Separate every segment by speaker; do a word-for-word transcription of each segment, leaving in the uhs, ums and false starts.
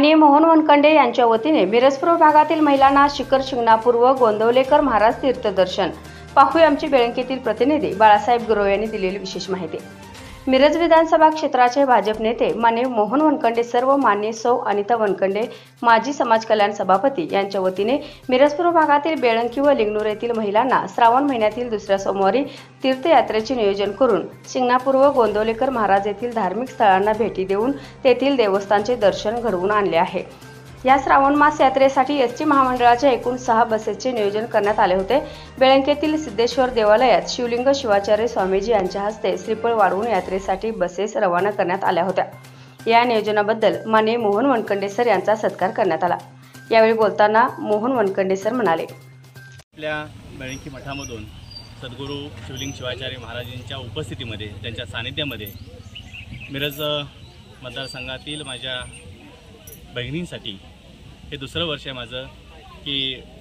Speaker 1: माननीय मोहन वनखंडे यांच्या वतीने मिरजपूर भागातील महिलांना शिखर शिंगणापूर व गोंदवलेकर महाराज तीर्थदर्शन. पाहूया आमचे बेळंकीतील प्रतिनिधी बाळासाहेब गुरव यांनी दिलेली विशेष माहिती. मिरज विधानसभा क्षेत्राचे भाजप नेते माननीय मोहन वनखंडे सर्व माननीय सौ अनिता वनखंडे माजी समाज कल्याण सभापती यांच्या वतीने मिरजपूर भागातील बेळंकी व लिंगणूर येथील महिलांना श्रावण महिन्यातील दुसऱ्या सोमवारी तीर्थयात्रेचे नियोजन करून शिंगणापूर व गोंदवलेकर महाराज येथील धार्मिक स्थळांना भेटी देऊन तेथील देवस्थानचे दर्शन घडवून आणले आहे. या श्रावण मास यात्रेसाठी एस टी महामंडळाच्या एकूण सहा बसेसचे नियोजन करण्यात आले होते. बेळंकीतील सिद्धेश्वर देवालयात शिवलिंग शिवाचार्य स्वामीजी यांच्या हस्ते श्रीफळ वाढवून यात्रेसाठी बसेस रवाना करण्यात आल्या होत्या. या नियोजनाबद्दल माननीय मोहन वनखंडे सर यांचा सत्कार करण्यात आला. यावेळी बोलताना मोहन वनखंडे सर म्हणाले,
Speaker 2: आपल्या बेळंकी मठामधून सद्गुरू शिवलिंग शिवाचार्य महाराजांच्या उपस्थितीमध्ये त्यांच्या सानिध्यामध्ये मिरज मतदारसंघातील माझ्या बहिणींसाठी हे दुसरं वर्ष आहे माझं की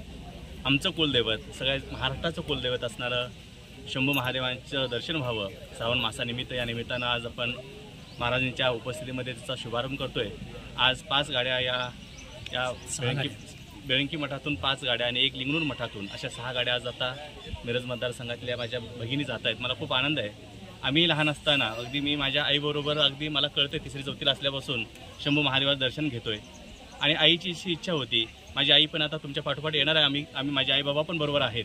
Speaker 2: आमचं कुलदैवत सगळ्या महाराष्ट्राचं कुलदैवत असणारं शंभू महादेवांचं दर्शन व्हावं. श्रावण मासानिमित्त या निमित्तानं आज आपण महाराजांच्या उपस्थितीमध्ये त्याचा शुभारंभ करतो आहे. आज पाच गाड्या या या बेळंकी बेळंकी मठातून पाच गाड्या आणि एक लिंगणूर मठातून अशा सहा गाड्या आज आता मिरज मतदारसंघातल्या माझ्या भगिनी जात आहेत. मला खूप आनंद आहे. आम्ही लहान असताना अगदी मी माझ्या आईबरोबर अगदी मला कळते तिसरी चौथीला असल्यापासून शंभू महादेवाचं दर्शन घेतोय आणि आईची अशी इच्छा होती, माझी आई पण आता तुमच्या पाठोपाठ येणार आहे, आम्ही आम्ही माझे आई बाबा पण बरोबर आहेत,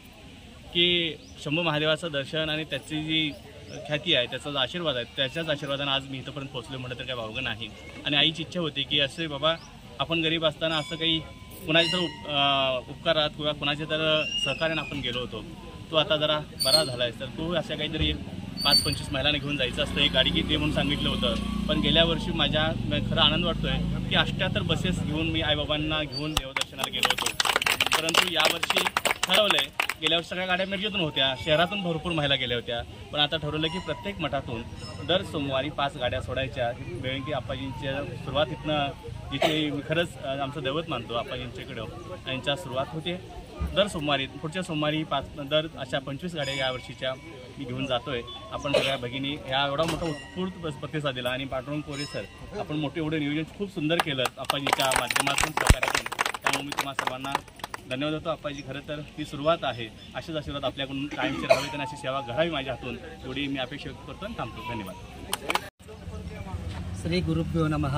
Speaker 2: की शंभू महादेवाचं दर्शन आणि त्याची जी ख्याती आहे त्याचा जो आशीर्वाद आहे त्याच्याच आशीर्वादानं आज मी इथंपर्यंत पोहोचलो म्हणलं तर काय वावगं नाही. आणि आईची इच्छा होती की असे बाबा आपण गरीब असताना असं काही कुणाच्या तर उपकारात किंवा कुणाच्या तर सहकार्यानं आपण गेलो होतो, तो आता जरा बरा झाला आहे, तर तो अशा काहीतरी पाच पंचवीस महिलांना घेऊन जायचं असतं, एक गाडी घेतली म्हणून सांगितलं होतं. पण गेल्या वर्षी माझ्या खरं आनंद वाटतोय की अठ्ठ्याहत्तर बसेस घेऊन मी आईबाबांना घेऊन देवदर्शनाला गेलो होतो. परंतु यावर्षी ठरवलं आहे, गेल्या वर्षी सगळ्या गाड्या मिरजेतून होत्या, शहरातून भरपूर महिला गेल्या होत्या, पण आता ठरवलं की प्रत्येक मठातून दर सोमवारी पाच गाड्या सोडायच्या. बेळंकी आप्पाजींच्या सुरुवात इथनं जिथे मी खरंच आमचं दैवत मानतो आप्पाजींच्याकडं यांच्या सुरुवात होते. दर सोमवारी पुढच्या सोमवारी पाच दर अशा पंचवीस गाड्या या वर्षीच्या मी घेऊन जातोय. आपण सगळ्या भगिनी ह्या एवढा मोठा उत्स्फूर्त प्रतिसाद दिला आणि पांडुरंग कोरे सर आपण मोठे एवढे नियोजन खूप सुंदर केलं आप्पाजीच्या माध्यमातून सहकार्यातून, त्यामुळे मी तुम्हाला सर्वांना धन्यवाद देतो. आप्पाजी खरं तर ही सुरुवात आहे, असेच आशीर्वाद आपल्याकडून कायमचे राहावे आणि अशी सेवा घडावी माझ्या हातून, एवढी मी अपेक्षा व्यक्त करतो आणि थांबतो. धन्यवाद.
Speaker 3: श्री गुरुभ्यो नमः.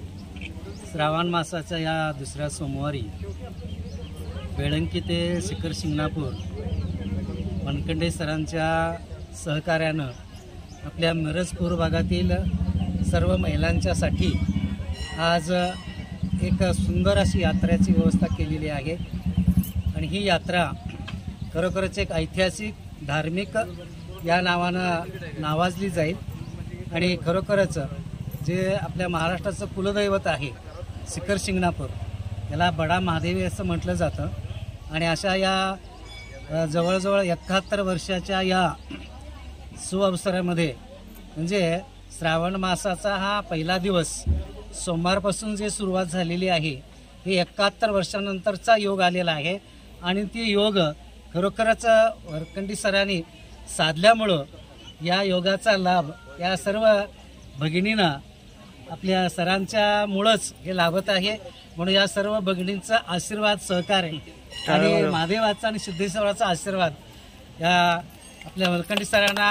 Speaker 3: श्रावण मासाच्या या दुसऱ्या सोमवारी बेळंकी ते शिखर शिंगणापूर वनखंडे सरांच्या सहकार्यानं आपल्या मिरजपूर भागातील सर्व महिलांच्यासाठी आज एक सुंदर अशी यात्रेची व्यवस्था केलेली आहे. आणि ही यात्रा खरोखरच एक ऐतिहासिक धार्मिक या नावानं नावाजली जाईल. आणि खरोखरच जे आपल्या महाराष्ट्राचं कुलदैवत आहे शिखर शिंगणापूर, याला बडा महादेवी असं म्हटलं जातं. आणि अशा या जवळजवळ एकाहत्तर वर्षाच्या या सुअवसरामध्ये म्हणजे श्रावण मासाचा हा पहिला दिवस सोमवारपासून जे सुरुवात झालेली आहे हे एकाहत्तर वर्षानंतरचा योग आलेला आहे. आणि ती योग खरोखरच वनखंडे सरांनी साधल्यामुळं या योगाचा लाभ या सर्व भगिनींना आपल्या सरांच्या मुळंच हे लाभत आहे. म्हणून या सर्व भगिनींचा आशीर्वाद, सहकार्य आणि महादेवाचा आणि सिद्धेश्वराचा आशीर्वाद या आपल्या वनखंडे सरांना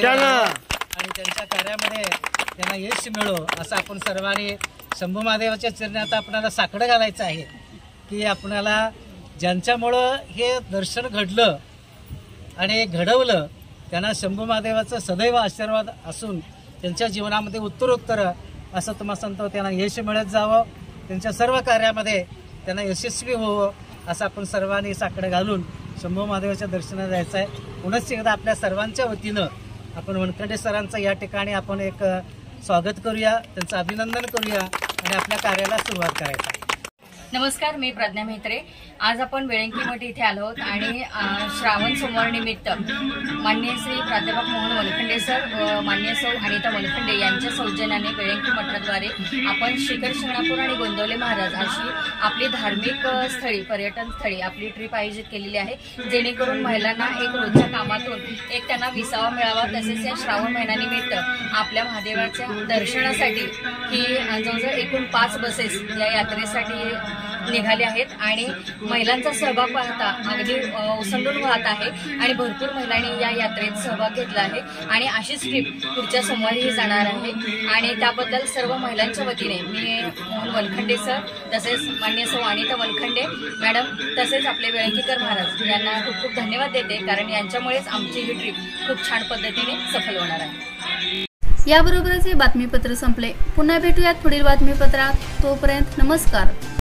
Speaker 3: आणि त्यांच्या कार्यामध्ये त्यांना यश मिळो असं आपण सर्वांनी शंभू महादेवाच्या चरणात आपल्याला साकडं घालायचं आहे की आपल्याला ज्यांच्यामुळं हे दर्शन घडलं आणि घडवलं त्यांना शंभू महादेवाचा सदैव आशीर्वाद असून त्यांच्या जीवनामध्ये उत्तरोत्तर असं तुम्हाला सांगतो त्यांना यश मिळत जावं, त्यांच्या सर्व कार्यामध्ये त्यांना यशस्वी होवं असं आपण सर्वांनी साकडं घालून शंभू महादेवाच्या दर्शनाला जायचं आहे. पुनश्च एकदा आपल्या सर्वांच्या वतीनं आपण वनखंडे सरांचं या ठिकाणी आपण एक स्वागत करूया, त्यांचं अभिनंदन करूया आणि आपल्या कार्याला सुरुवात करायचं आहे.
Speaker 4: नमस्कार, मी प्रज्ञा म्हेत्रे. आज आपण बेळंकी इथे आलो आहोत आणि श्रावण सोमवार निमित्त माननीय श्री प्राध्यापक मोहन वनखंडे सर व माननीय सौ अनिता वनखंडे यांच्या सौजन्याने बेळंकी मठाद्वारे आपण शिखर शिंगणापूर आणि गोंदवले महाराज अशी आपली धार्मिक स्थळी, पर्यटन स्थळी आपली ट्रिप आयोजित केलेली आहे, जेणेकरून महिलांना एक रोजच्या कामातून एक त्यांना विसावा मिळावा. तसेच या श्रावण महिन्यानिमित्त आपल्या महादेवाच्या दर्शनासाठी ही जवळजवळ एकूण पाच बसेस या यात्रेसाठी निघाले आहेत आणि महिलांचा सहभाग पाहता अगदी ओसंडून वाहत आहे आणि भरपूर महिलांनी या यात्रेत सहभाग घेतला आहे आणि अशीच ट्रिप पुढच्या सोमवारीही जाणार आहे. आणि त्याबद्दल सर्व महिलांच्या वतीने मी मोहन वनखंडे सर, तसेच माननीय सौ अनिता वनखंडे मॅडम, तसेच आपले बेळंकीकर महाराज यांना खूप खूप धन्यवाद देते, कारण यांच्यामुळेच आमची ही ट्रिप खूप छान पद्धतीने सफल होणार आहे.
Speaker 5: याबरोबरच हे बातमीपत्र संपले. पुन्हा भेटूयात पुढील बातमीपत्रात. तोपर्यंत नमस्कार.